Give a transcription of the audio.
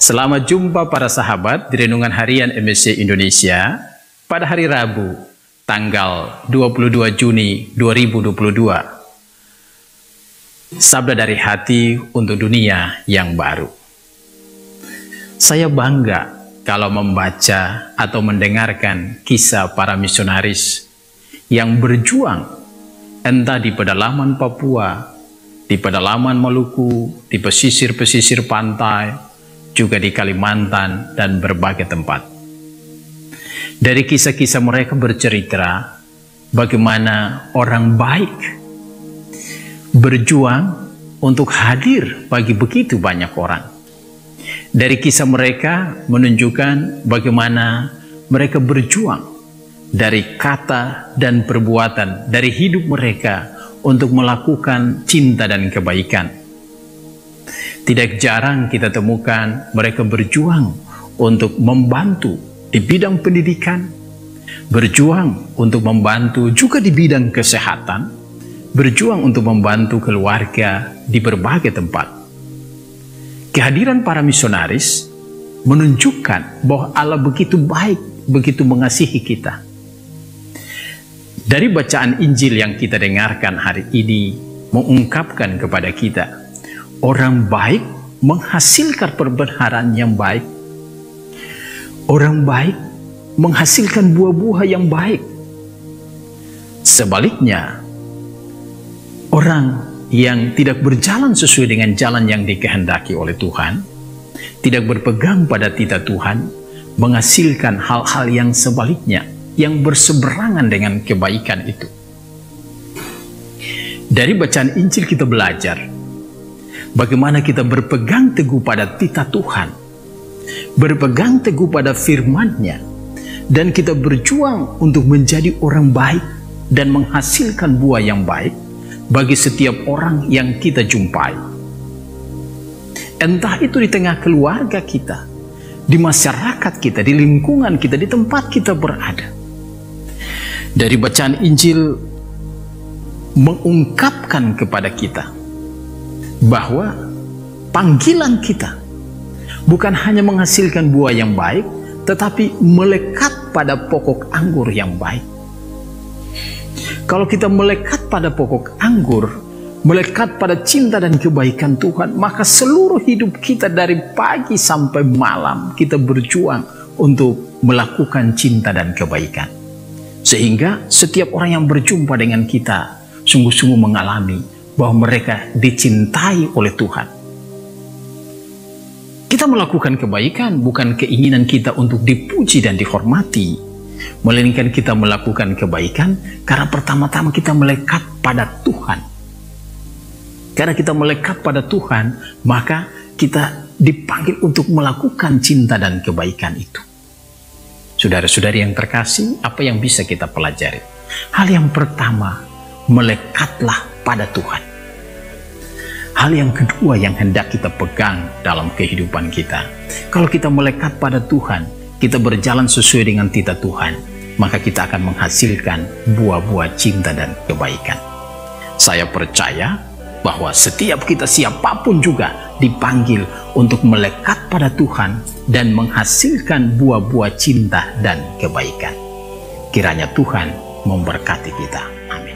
Selamat jumpa para sahabat di Renungan Harian MSC Indonesia pada hari Rabu, tanggal 22 Juni 2022. Sabda dari hati untuk dunia yang baru. Saya bangga kalau membaca atau mendengarkan kisah para misionaris yang berjuang entah di pedalaman Papua, di pedalaman Maluku, di pesisir-pesisir pantai, juga di Kalimantan dan berbagai tempat. Dari kisah-kisah mereka bercerita bagaimana orang baik berjuang untuk hadir bagi begitu banyak orang. Dari kisah mereka menunjukkan bagaimana mereka berjuang dari kata dan perbuatan, dari hidup mereka untuk melakukan cinta dan kebaikan. Tidak jarang kita temukan mereka berjuang untuk membantu di bidang pendidikan, berjuang untuk membantu juga di bidang kesehatan, berjuang untuk membantu keluarga di berbagai tempat. Kehadiran para misionaris menunjukkan bahwa Allah begitu baik, begitu mengasihi kita. Dari bacaan Injil yang kita dengarkan hari ini mengungkapkan kepada kita, orang baik menghasilkan perbenaran yang baik. Orang baik menghasilkan buah-buah yang baik. Sebaliknya, orang yang tidak berjalan sesuai dengan jalan yang dikehendaki oleh Tuhan, tidak berpegang pada titah Tuhan, menghasilkan hal-hal yang sebaliknya, yang berseberangan dengan kebaikan itu. Dari bacaan Injil kita belajar bagaimana kita berpegang teguh pada titah Tuhan, berpegang teguh pada firman-Nya, dan kita berjuang untuk menjadi orang baik dan menghasilkan buah yang baik bagi setiap orang yang kita jumpai. Entah itu di tengah keluarga kita, di masyarakat kita, di lingkungan kita, di tempat kita berada. Dari bacaan Injil mengungkapkan kepada kita bahwa panggilan kita bukan hanya menghasilkan buah yang baik, tetapi melekat pada pokok anggur yang baik. Kalau kita melekat pada pokok anggur, melekat pada cinta dan kebaikan Tuhan, maka seluruh hidup kita dari pagi sampai malam kita berjuang untuk melakukan cinta dan kebaikan. Sehingga setiap orang yang berjumpa dengan kita sungguh-sungguh mengalami bahwa mereka dicintai oleh Tuhan. Kita melakukan kebaikan bukan keinginan kita untuk dipuji dan dihormati, melainkan kita melakukan kebaikan karena pertama-tama kita melekat pada Tuhan. Karena kita melekat pada Tuhan, maka kita dipanggil untuk melakukan cinta dan kebaikan itu. Saudara-saudari yang terkasih, apa yang bisa kita pelajari? Hal yang pertama, melekatlah pada Tuhan. Hal yang kedua yang hendak kita pegang dalam kehidupan kita, kalau kita melekat pada Tuhan, kita berjalan sesuai dengan titah Tuhan, maka kita akan menghasilkan buah-buah cinta dan kebaikan. Saya percaya bahwa setiap kita, siapapun juga, dipanggil untuk melekat pada Tuhan dan menghasilkan buah-buah cinta dan kebaikan. Kiranya Tuhan memberkati kita. Amin.